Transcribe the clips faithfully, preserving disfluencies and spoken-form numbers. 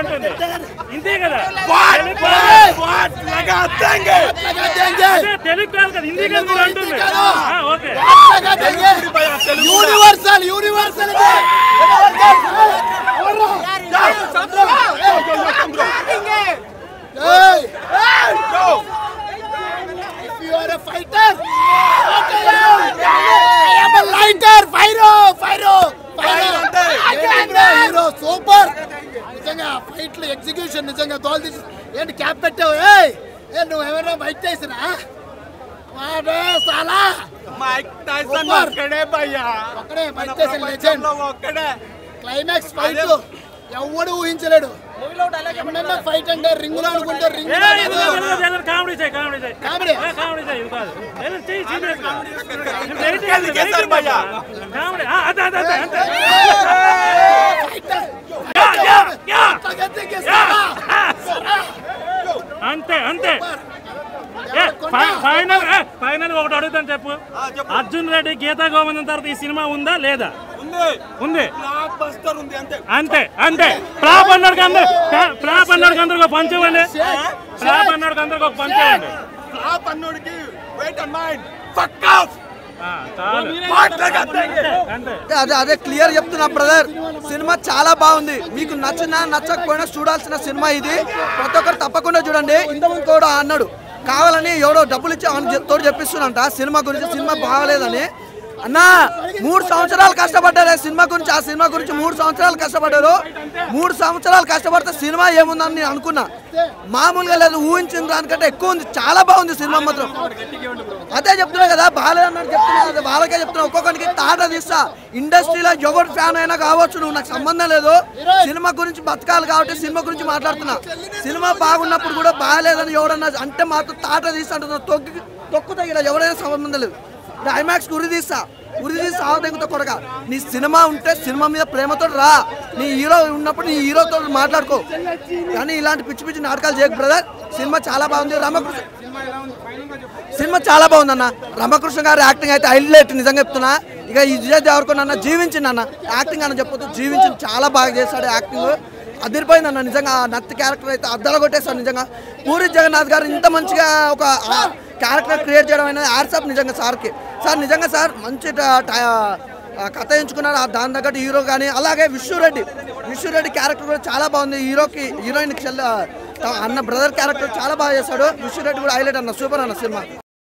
అంటుంది హిందీ కదా తెలుగు కాదు కదా హిందీ కదా మీరు అంటుంది okay universal universal You are a fighter. I am a lighter. Fire, fire, fire. Hero, super. నిజంగా ఫైట్ లో ఎగ్జిక్యూషన్ నిజంగా తోలు తీసి ఏంటి క్యాప్ పెట్టావు ఏయ్ ఏ నువ్వు ఎవరైనా ఫైట్ చేసినా వాడే సాలా మైక్ టైసన్ ఒక్కడే భయ్యా ఒక్కడే ఫైట్ చేసిన లెజెండ్ ఒక్కడే క్లైమాక్స్ ఫైట్ ఎవడు ఊహించలేడు ఎమ్మెల్యే ఫైట్ అంటే రింగ్ లో అనుకుంటే రింగ్ కామెడీ చేయి కామెడీ చేయి కామెడీ కామెడీ చేయి కాదు చెయ్యి సీరియస్ కామెడీ అదే అదే అదే అంతే అంతే ఫైనల్ ఫైనల్ ఒకటి అడుగుతాను చెప్పు అర్జున్ రెడ్డి గీతా గోవిందం తర్వాత ఈ సినిమా ఉందా లేదా ఉంది అంతే అంతే ఫ్లాప్ అన్నాడు అందరు ఫ్లాప్ అన్నాడు అందరికి ఒక పంచవండి ఫ్లాప్ అన్నాడు అందరికి ఒక పంచవండి అదే అదే క్లియర్ చెప్తున్నా బ్రదర్ సినిమా చాలా బాగుంది మీకు నచ్చినా నచ్చకపోయినా చూడాల్సిన సినిమా ఇది ప్రతి ఒక్కరు తప్పకుండా చూడండి ఇంతకుముందు కూడా అన్నాడు కావాలని ఎవడో డబ్బులు ఇచ్చి అని తోడు చెప్పిస్తున్నంట సినిమా గురించి సినిమా బాగలేదని అన్నా మూడు సంవత్సరాలు కష్టపడ్డారు సినిమా గురించి ఆ సినిమా గురించి మూడు సంవత్సరాలు కష్టపడ్డారు మూడు సంవత్సరాలు కష్టపడితే సినిమా ఏముందని నేను అనుకున్నా మామూలుగా లేదు ఊహించిన దానికంటే ఎక్కువ ఉంది చాలా బాగుంది సినిమా మాత్రం అదే చెప్తున్నా కదా బాగాలేదన్నట్టు చెప్తున్నా కదా వాళ్ళకే చెప్తున్నా ఒక్కొక్కరికి తాట తీస్తా ఇండస్ట్రీలో ఎవరు ఫ్యాన్ అయినా కావచ్చు నువ్వు నాకు సంబంధం లేదు సినిమా గురించి బతకాలి కాబట్టి సినిమా గురించి మాట్లాడుతున్నా సినిమా బాగున్నప్పుడు కూడా బాగాలేదని ఎవడన్నా అంటే మాత్రం తాట తీస్తా అంటున్నా తొక్కి తొక్కుతా ఇలా ఎవరైనా సంబంధం లేదు ఐమాక్స్ ఉరి తీస్తా ఉరి తీసి ఆవదంతో కొడక నీ సినిమా ఉంటే సినిమా మీద ప్రేమతో రా నీ హీరో ఉన్నప్పుడు నీ హీరోతో మాట్లాడుకో కానీ ఇలాంటి పిచ్చి పిచ్చి నాటకాలు చేయకు బ్రదర్ సినిమా చాలా బాగుంది రామకృష్ణ సినిమా చాలా బాగుంది అన్న రామకృష్ణ గారి యాక్టింగ్ అయితే హైలైట్ నిజంగా చెప్తున్నా ఇక ఈ విజయ్ దేవరకొండ అన్న జీవించింది అన్న యాక్టింగ్ అన్న చెప్పొద్దు జీవించింది చాలా బాగా చేస్తాడు యాక్టింగ్ అదిరిపోయింది అన్న నిజంగా నత్తి క్యారెక్టర్ అయితే అద్దలు కొట్టేస్తాడు నిజంగా పూరి జగన్నాథ్ గారు ఇంత మంచిగా ఒక క్యారెక్టర్ క్రియేట్ చేయడం అనేది యాడ్సాప్ నిజంగా సార్కి సార్ నిజంగా సార్ మంచి కథ ఎంచుకున్నారు దాని తగ్గట్టు హీరో కానీ అలాగే విష్ణురెడ్డి విష్ణురెడ్డి క్యారెక్టర్ కూడా చాలా బాగుంది హీరోకి హీరోయిన్కి అన్న బ్రదర్ క్యారెక్టర్ చాలా బాగా చేస్తాడు విష్ణురెడ్డి కూడా హైలైట్ అన్న సూపర్ అన్న సినిమా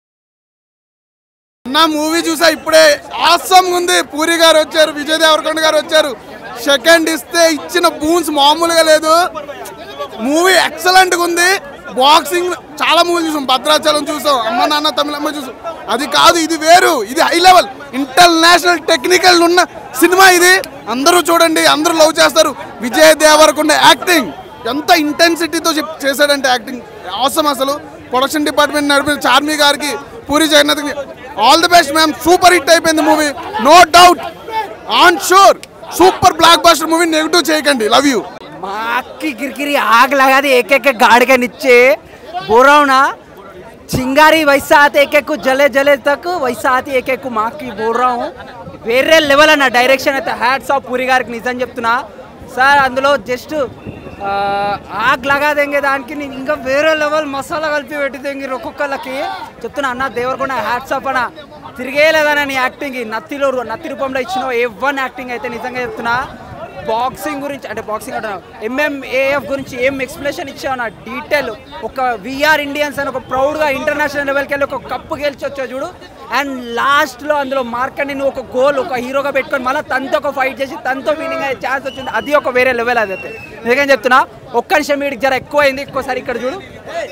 నా మూవీ చూసా ఇప్పుడే ఆసమ్ ఉంది పూరి గారు వచ్చారు విజయ్ దేవరకొండ గారు వచ్చారు సెకండ్ ఇస్తే ఇచ్చిన బూన్స్ మామూలుగా లేదు మూవీ ఎక్సలెంట్ గా ఉంది బాక్సింగ్ చాలా మూవీ చూసాం భద్రాచలం చూసాం అమ్మ నాన్న తమిళమ్మ చూసాం అది కాదు ఇది వేరు ఇది హై లెవెల్ ఇంటర్నేషనల్ టెక్నికల్ ఉన్న సినిమా ఇది అందరూ చూడండి అందరూ లవ్ చేస్తారు విజయ్ దేవరకొండ యాక్టింగ్ ఎంత ఇంటెన్సిటీతో చేశాడంటే యాక్టింగ్ అవసరం అసలు ప్రొడక్షన్ డిపార్ట్మెంట్ నడిపిన చార్మి గారికి Puri Jagannadh all the best ma'am super hit అయిపోయింది movie no doubt on sure super blockbuster movie negative చేయకండి लव यू माँ की गिरगिरी आग लगा दी एक एक गाड़ के नीचे बोल रहा हूँ ना चिंगारी वैसा आते एक एक को जले जले तक वैसा आती एक एक को माँ की बोल रहा हूँ వేరే లెవెల్ అన్న డైరెక్షన్ అయితే హ్యాట్స్ ఆఫ్ పూరి గారికి నిజం చెప్తున్నా సార్ అందులో జస్ట్ ఆగ్ లగా దేంగే దానికి నేను ఇంకా వేరే లెవెల్ మసాలా కలిపి పెట్టి ఒక్కొక్కళ్ళకి చెప్తున్నా అన్న దేవరకొండ హ్యాట్స్ ఆఫ్ అన్న తిరిగేలేదన్న నీ యాక్టింగ్ నత్తిలో నత్తి రూపంలో ఇచ్చిన ఏ వన్ యాక్టింగ్ అయితే నిజంగా చెప్తున్నా బాక్సింగ్ గురించి అంటే బాక్సింగ్ అంటున్నా ఎంఎంఏఎఫ్ గురించి ఏం ఎక్స్ప్లెనేషన్ ఇచ్చావు నా డీటెయిల్ ఒక విఆర్ ఇండియన్స్ అని ఒక ప్రౌడ్గా ఇంటర్నేషనల్ లెవెల్కి వెళ్ళి ఒక కప్పు గెలిచి వచ్చావు చూడు అండ్ లాస్ట్లో అందులో మార్కెట్ని నువ్వు ఒక గోల్ ఒక హీరోగా పెట్టుకొని మళ్ళీ తనతో ఒక ఫైట్ చేసి తనతో విన్నింగ్ అయ్యే ఛాన్స్ వచ్చింది అది ఒక వేరే లెవెల్ అది అయితే నిజంగా చెప్తున్నా ఒక్క నిమిషం వీడికి జర ఎక్కువ అయింది ఎక్కువసారి ఇక్కడ చూడు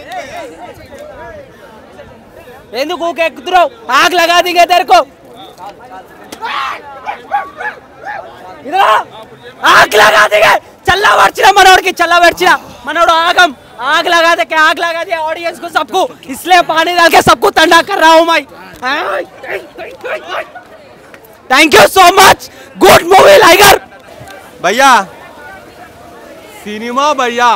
ఎందుకు ఊకే ఎక్కుతున్నావు ఆగ్ లగా దిగే తెరుకో आग लगा देंगे चल्ला वर्चिना मनोड़ की चल्ला वर्चिना मनोड़ आगम आग लगा दे के आग लगा दिया ऑडियंस को सबको इसलिए पानी डाल के सबको ठंडा कर रहा हूँ मैं thank you so much good movie Liger भैया सिनेमा भैया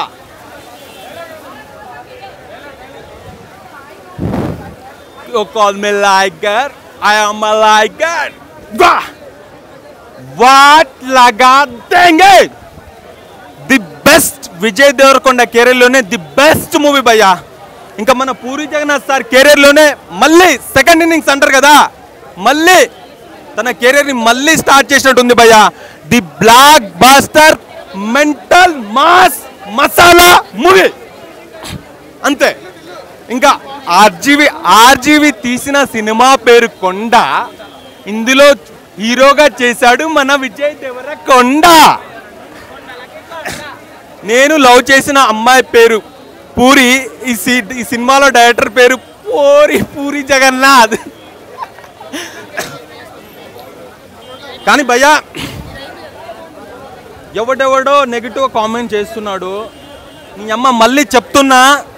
you call me liger I am a liger वाह What लगा देंगे the best విజయ్ దేవరకొండ కెరీర్లోనే ది బెస్ట్ మూవీ భయ్యా. ఇంకా మన పూరి జగన్నాథ్ సార్ కెరీర్లోనే మళ్ళీ సెకండ్ ఇన్నింగ్స్ అంటారు కదా, మళ్ళీ తన కెరీర్ని మళ్ళీ స్టార్ట్ చేసినట్టుంది భయ్యా. The blockbuster mental mass masala movie అంతే. ఇంకా ఆర్జీవి ఆర్జీవి తీసిన సినిమా పేరు కొండ, ఇందులో హీరోగా చేశాడు మన విజయ్ దేవరకొండ. నేను లవ్ చేసిన అమ్మాయి పేరు పూరి, ఈ సి ఈ సినిమాలో డైరెక్టర్ పేరు పూరి పూరి జగన్నాథ్. కానీ భయ్యా ఎవడెవడో నెగిటివ్ కామెంట్ చేస్తున్నాడు. నీ అమ్మ మళ్ళీ చెప్తున్నా,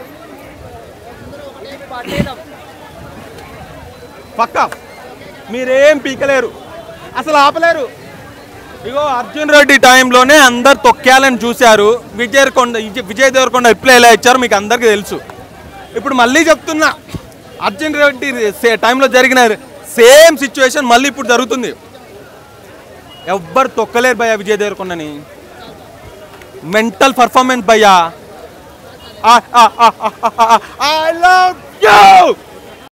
పక్క మీరేం పీకలేరు, అసలు ఆపలేరు. ఇగో అర్జున్ రెడ్డి టైంలోనే అందరు తొక్కేయాలని చూశారు. విజయ్ కొండ విజయ్ దేవరకొండ రిప్లై ఎలా ఇచ్చారో మీకు అందరికీ తెలుసు. ఇప్పుడు మళ్ళీ చెప్తున్నా, అర్జున్ రెడ్డి టైంలో జరిగిన సేమ్ సిచ్యువేషన్ మళ్ళీ ఇప్పుడు జరుగుతుంది. ఎవ్వరు తొక్కలేరు భయ్యా విజయ్ దేవరకొండని. మెంటల్ పర్ఫార్మెన్స్ భయ్యా. I love you.